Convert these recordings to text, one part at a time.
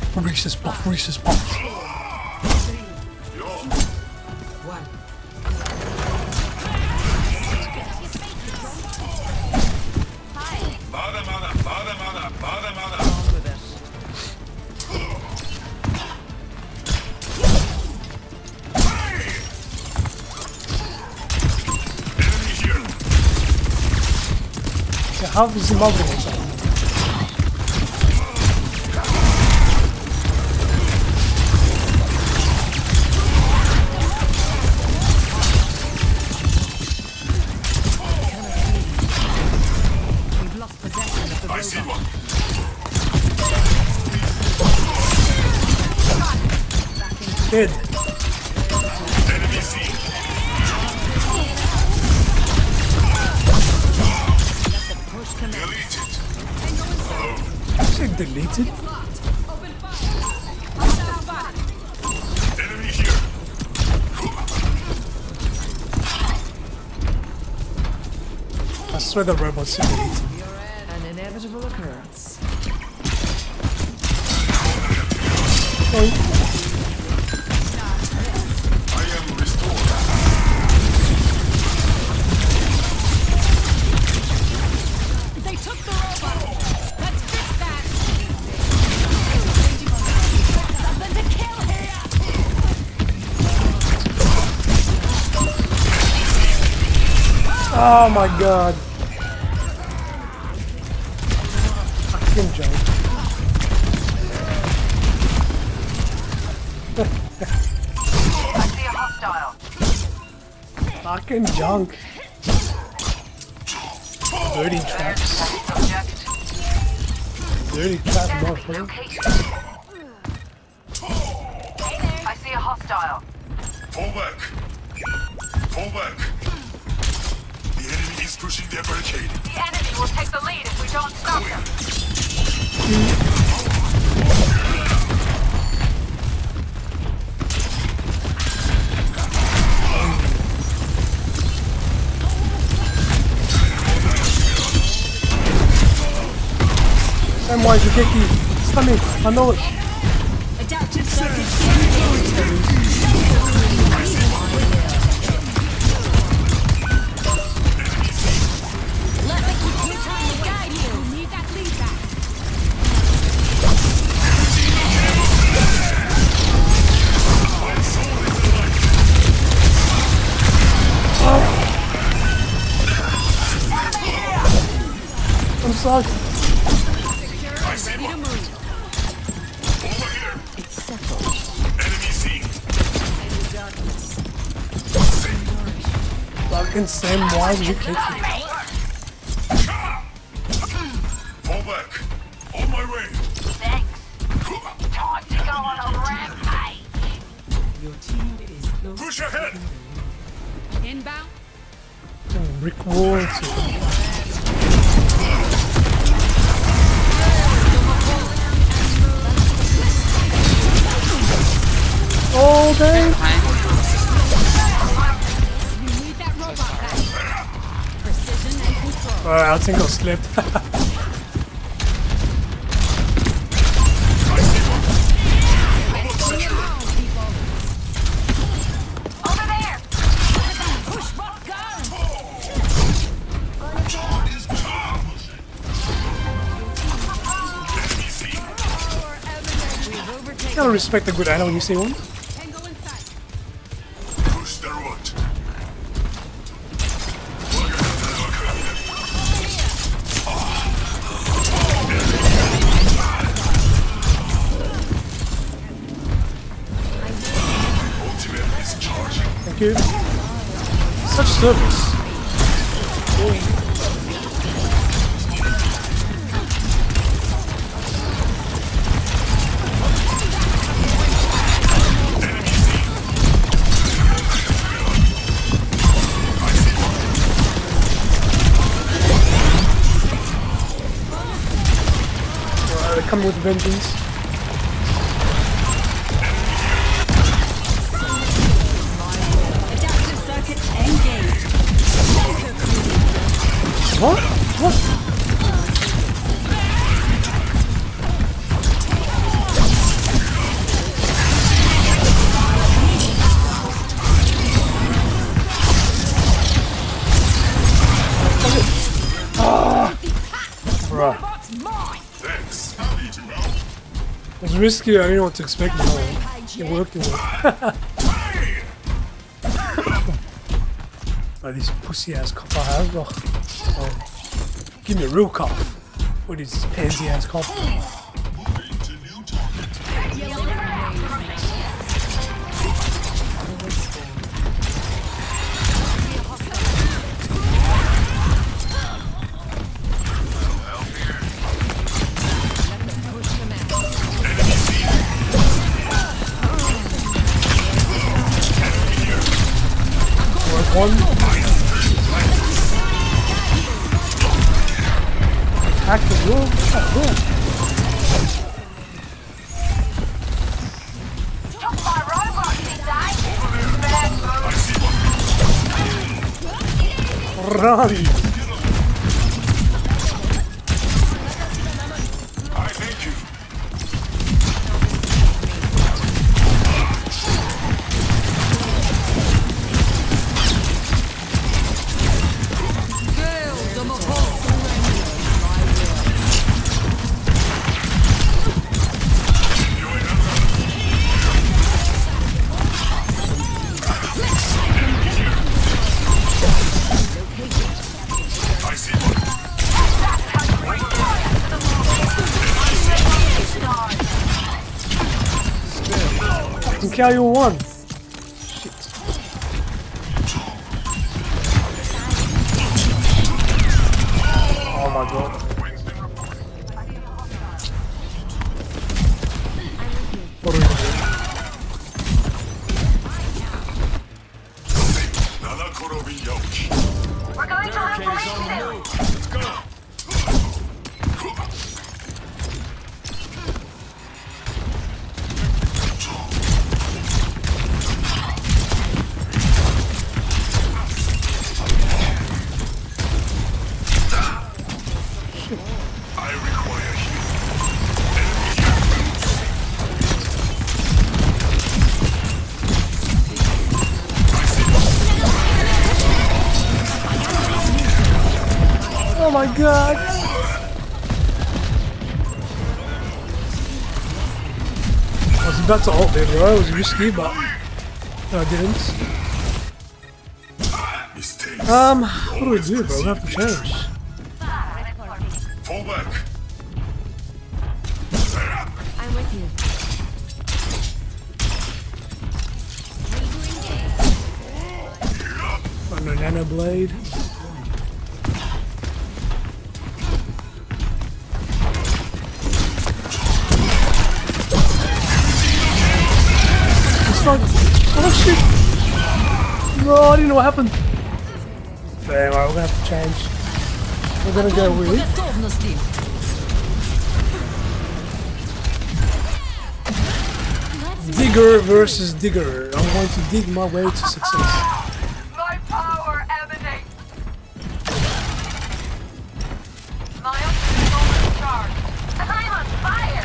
Reese's Puff, Reese's Puff. How is he moving himself? I see one. Dead. Enemy seen. Deleted. Is it deleted? Enemy here. I swear the robots are deleted. An inevitable occurrence. Oh. I am restored. They took the robot. Let's fix that. Something to kill here. Oh my god. Fucking junk. I see a hostile. Fucking junk. Dirty traps. Subject. Dirty trap motherfucker. Location. I see a hostile. Fall back. Fall back. The enemy is pushing their barricade. The enemy will take the lead if we don't stop them. Sam, why is you kicky? Stomach, I know it. Adaptive circuit. Let me keep you trying to guide you. Need that feedback. I'm sorry. I see Ready to one. move. Over here. It's settled. Enemy seen. Fucking Sam, why are you kicking? Fall back. On my way. Thanks. Time to go on a rampage. Your team is close. Push ahead. Inbound. Rick Roll. Oh, damn. You need that robot back. Precision and control. Alright, I think I'll slip. Over there. Push back gun. Is calm. Enemy seen. We've overtaken. Gotta respect a good idol when you see one. Tango inside. Push the road. Ultimate is charging. Thank you. Such service. They're coming with vengeance. Adaptive circuit engaged. What? What? It was risky, I didn't know what to expect now. It worked, it worked. Oh, this pussy ass cough I have. Oh. Give me a real cough. What is this pansy ass cough? One. Attack the room. Took my robot, did I? Run. I thank you. KIO one. Shit. Oh my god. What are we doing? We're going to have police soon. Let's go. I require Oh my god. I was about to ult there, bro. It was risky, but no, I didn't. mistakes. What do we do, bro? We have to change. Fall back. I'm with you. Oh, no nano blade. It's not. Oh shit! No, I didn't know what happened. Damn, alright, we're gonna have to change. We're gonna go with Digger versus Digger. I'm going to dig my way to success. My power emanates. My ultimate is charged. I'm on fire.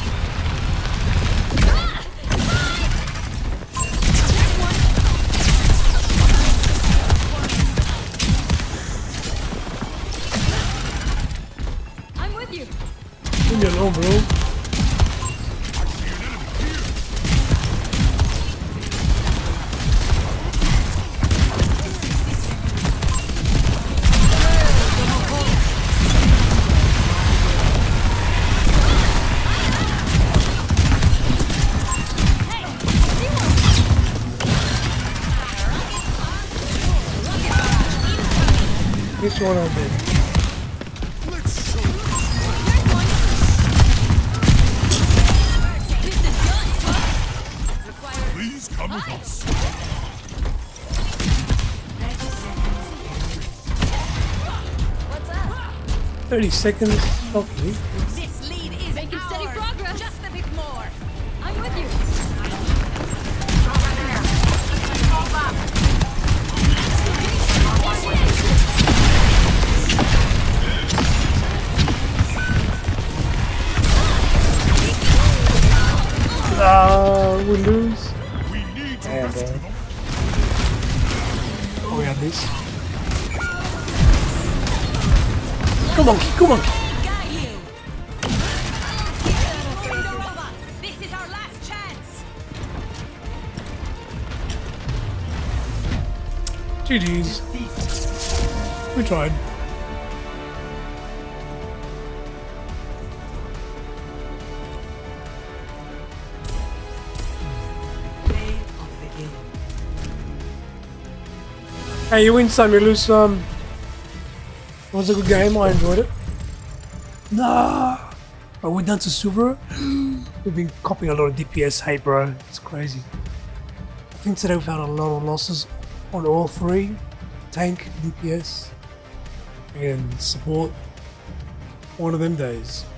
100. Please come with us. What's up? 30 seconds. Okay. This lead is making steady progress. Just a bit more. I'm with you. We lose. We need to And, rescue them. oh, we got this. Come on, come on. Got you. GG's. We tried. Play of the game. Hey, you win some, you lose some. It was a good game, I enjoyed it. Nah! But we're done to Silver. We've been copying a lot of DPS hate, bro. It's crazy. I think today we've had a lot of losses on all three. Tank, DPS, and support. One of them days.